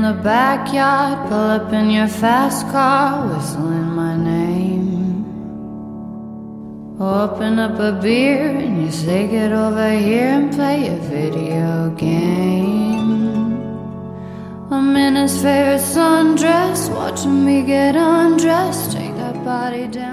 in the backyard, pull up in your fast car, whistling my name. Open up a beer and you say get over here and play a video game. I'm in his favorite sundress, watching me get undressed, take that body down.